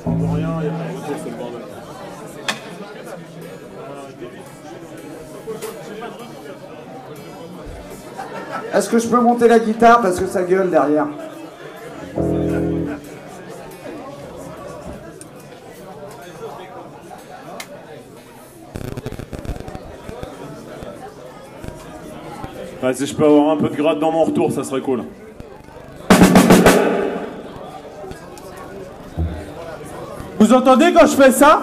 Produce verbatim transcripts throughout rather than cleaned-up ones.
Est-ce que je peux monter la guitare parce que ça gueule derrière? Ouais, si je peux avoir un peu de gratte dans mon retour, ça serait cool. Vous entendez quand je fais ça?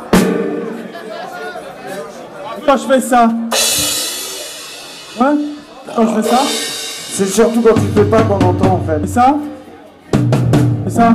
Quand je fais ça? Ouais? Quand je fais ça? C'est surtout quand tu fais pas qu'on entend en fait. Et ça? Et ça?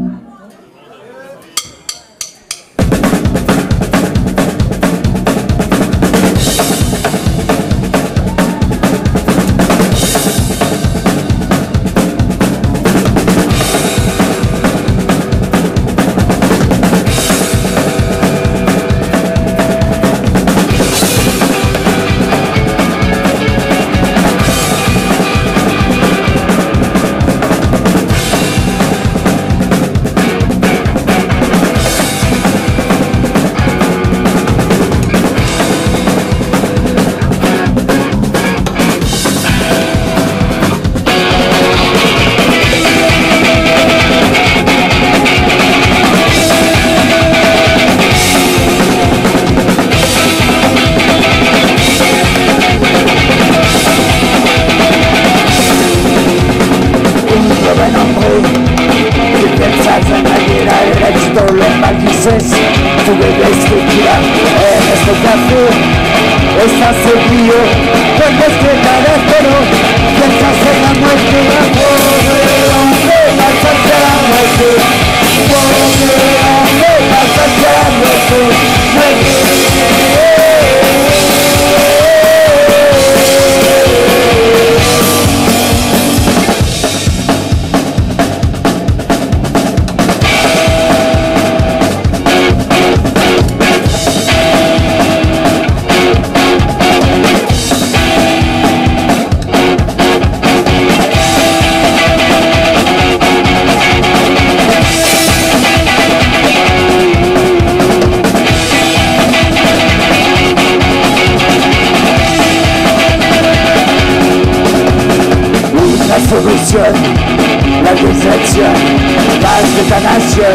La deserción, paz de esta nación,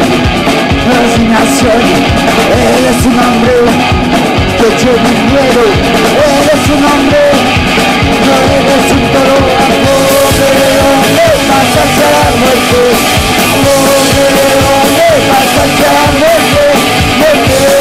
resignación, eres un hombre que tiene miedo, eres un hombre, no eres un toro, pobre hombre, vas hacia la muerte, pobre hombre, vas hacia la muerte, muerte.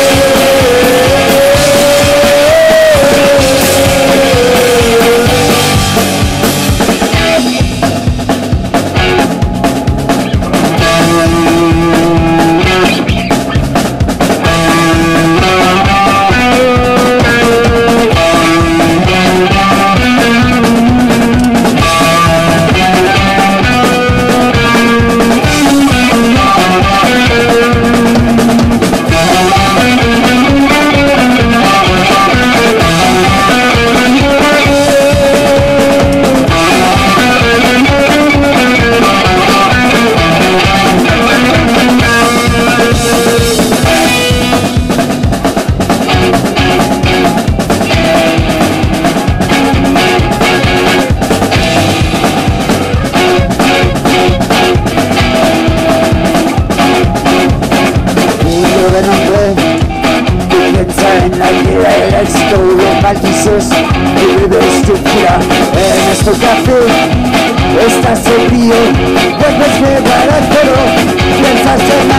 Maldices y bebes tequila en este café. Estás ebrio, vuelves de barato, piensas en